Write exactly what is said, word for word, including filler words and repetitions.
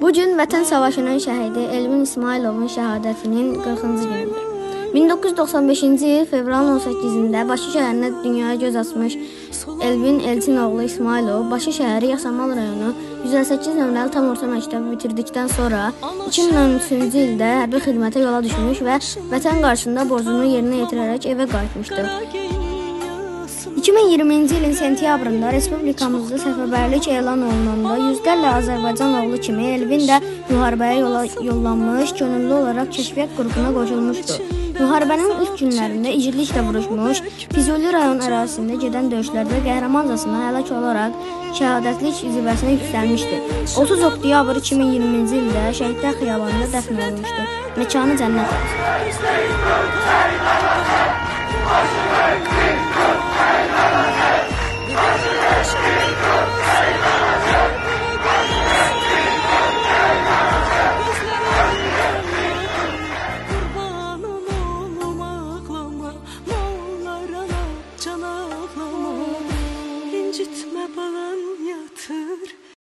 Bugün Vətən Savaşının şəhidi Elvin İsmayılovun şəhadətinin qırxıncı günüdür. min doqquz yüz doxsan beşinci il fevralın on səkkizində Bakı şəhərinə dünyaya göz açmış Elvin Elçin oğlu İsmayılov Bakı şəhəri Yasamal rayonu yüz əlli səkkiz nömrəli tam orta məktəbi bitirdikdən sonra iki min on üçüncü ildə hərbi xidmətə yola düşmüş və vətən qarşısında borcunu yerinə yetirərək evə qayıtmışdı. iki min iyirminci ilin sentyabrında Respublikamızda səfərbərlik elan olunanda yüzlərlə Azərbaycan oğlu kimi Elvin də müharibəyə yola yollanmış, könüllü olaraq kəşfiyyat qrupuna qoşulmuşdu. Müharibənin ilk günlərində igidliklə vuruşmuş, Füzuli rayon ərazisində gedən döyüşlərdə qəhrəmancasına həlak olaraq şəhadətlik zirvəsinə yüksəlmişdi. otuz oktyabr iki min iyirminci ildə Şəhidlər Xiyabanında dəfn olunmuşdu. Məkanı cənnət olsun.